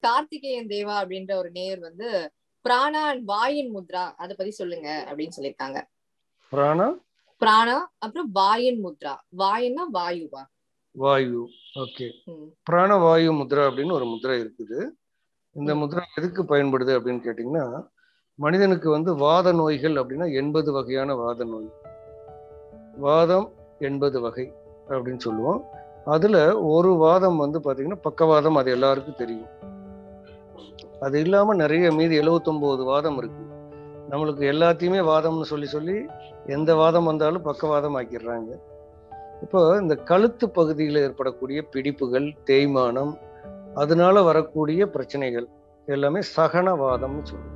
கார்த்திகேயன் தேவா அப்படின்ற ஒரு நேயர் வந்து பிராணா வாயின் முத்ரா அதை பத்தி சொல்லுங்க அப்படின்னு சொல்லியிருக்காங்க. பிராணா அப்புறம் வாயின் முத்ரா. வாயின்னா வாயுவா? வாயு. ஓகே. பிராண வாயு முத்ரா அப்படின்னு ஒரு முத்ரா இருக்குது. இந்த முத்ரா எதுக்கு பயன்படுது அப்படின்னு கேட்டீங்கன்னா, மனிதனுக்கு வந்து வாத நோய்கள் அப்படின்னா 80 வகையான வாத நோய். வாதம் 80 வகை அப்படின்னு சொல்லுவோம். அதுல ஒரு வாதம் வந்து பாத்தீங்கன்னா பக்கவாதம், அது எல்லாருக்கும் தெரியும். அது இல்லாம நிறைய மீதி 79 வாதம் இருக்கு. நம்மளுக்கு எல்லாத்தையுமே வாதம்னு சொல்லி எந்த வாதம் வந்தாலும் பக்கவாதம் ஆக்கிடுறாங்க. இப்போ இந்த கழுத்து பகுதியில் ஏற்படக்கூடிய பிடிப்புகள், தேய்மானம், அதனால வரக்கூடிய பிரச்சனைகள் எல்லாமே சகனவாதம்னு சொல்லுவோம்.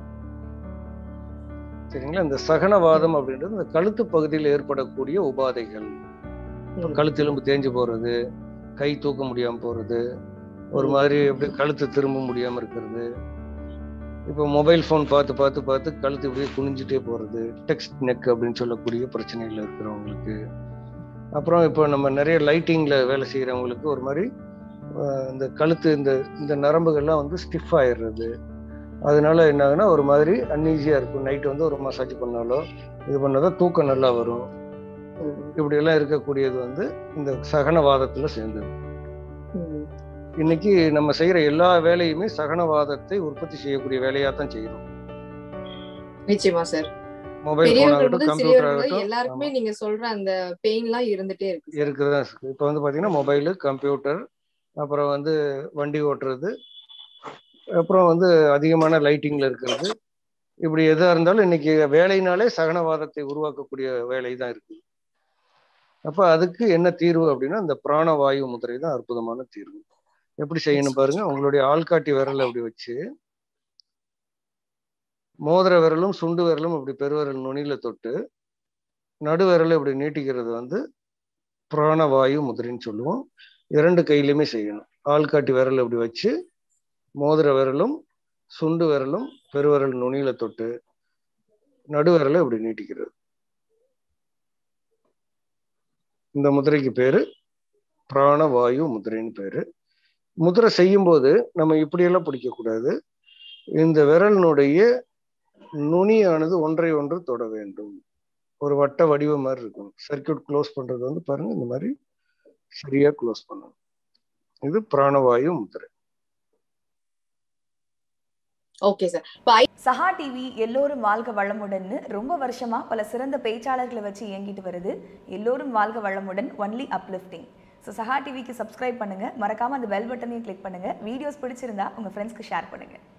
சரிங்களா? இந்த சகனவாதம் அப்படின்றது இந்த கழுத்து பகுதியில் ஏற்படக்கூடிய உபாதைகள். கழுத்து எலும்பு தேஞ்சு போறது, கை தூக்க முடியாம போறது, ஒரு மாதிரி எப்படி கழுத்து திரும்ப முடியாம இருக்கிறது, இப்போ மொபைல் ஃபோன் பார்த்து கழுத்து இப்படியே குனிஞ்சிட்டே போறது, டெக்ஸ்ட் நெக் அப்படின்னு சொல்லக்கூடிய பிரச்சனைகள் இருக்கிறவங்களுக்கு. அப்புறம் இப்போ நம்ம நிறைய லைட்டிங்ல வேலை செய்யறவங்களுக்கு ஒரு மாதிரி இந்த கழுத்து இந்த நரம்புகள்லாம் வந்து ஸ்டிஃப் ஆயிடுறது. அதனால என்ன ஆகுனா ஒரு மாதிரி அன்ஈஸியா இருக்கும். நைட்டு வந்து ஒரு மசாஜ் பண்ணாலோ இது பண்ணாலோ தூக்கம் நல்லா வரும். இப்படி எல்லாம் இருக்கக்கூடியது வந்து இந்த சகனவாதத்துல சேர்ந்தது. இன்னைக்கு நம்ம செய்யற எல்லா வேலையுமே சகனவாதத்தை உற்பத்தி செய்யக்கூடிய வேலையா தான் செய்யறோம். நிச்சயமா சார். மொபைல் போன் ஆகட்டும், கம்ப்யூட்டர் ஆகட்டும், எல்லாருக்குமே நீங்க சொல்ற அந்த பெயின்லாம் இருந்துட்டே இருக்குதான். இப்போ வந்து பாத்தீங்கன்னா மொபைலு, கம்ப்யூட்டர், அப்புறம் வந்து வண்டி ஓட்டுறது, அப்புறம் வந்து அதிகமான லைட்டிங்ல இருக்கிறது, இப்படி எதா இருந்தாலும் இன்னைக்கு வேலையினாலே சகனவாதத்தை உருவாக்கக்கூடிய வேலை தான் இருக்கு. அப்ப அதுக்கு என்ன தீர்வு அப்படின்னா இந்த பிராணவாயு முதிரை தான் அற்புதமான தீர்வு. எப்படி செய்யணும் பாருங்க. உங்களுடைய ஆள்காட்டி விரல் அப்படி வச்சு மோதிர விரலும் சுண்டு விரலும் அப்படி பெருவிரல் நுனியில தொட்டு நடுவிரலை இப்படி நீட்டிக்கிறது வந்து பிராணவாயு முதிரைன்னு சொல்லுவோம். 2 கையிலுமே செய்யணும். ஆள்காட்டி விரல் அப்படி வச்சு மோதிர விரலும் சுண்டு விரலும் பெருவிரல் நுனியில தொட்டு நடுவிரலை இப்படி நீட்டிக்கிறது. இந்த முதிரைக்கு பேரு பிராணவாயு முதிரைன்னு பேரு. முதிரை செய்யும் போது நம்ம இப்படியெல்லாம் பிடிக்க கூடாது. இந்த விரலினுடைய நுனியானது ஒன்றை ஒன்று தொட வேண்டும். ஒரு வட்ட வடிவம் மாதிரி இருக்கும். சர்க்கியூட் க்ளோஸ் பண்றது வந்து பாருங்க, இந்த மாதிரி சரியா க்ளோஸ் பண்ணணும். இது பிராணவாயு முதிரை. Okay sir. சஹா டிவி எல்லோரும் வாழ்க வளமுடன் ரொம்ப வருஷமா பல சிறந்த பேச்சாளர்களை வச்சு இயங்கிட்டு வருது. எல்லோரும் வாழ்க வளமுடன், ஒன்லி அப்லிஃப்டிங். ஸோ சஹா டிவிக்கு சப்ஸ்கிரைப் பண்ணுங்க, மறக்காம அந்த பெல் பட்டனையும் கிளிக் பண்ணுங்க. வீடியோஸ் பிடிச்சிருந்தா உங்க ஃப்ரெண்ட்ஸ்க்கு ஷேர் பண்ணுங்க.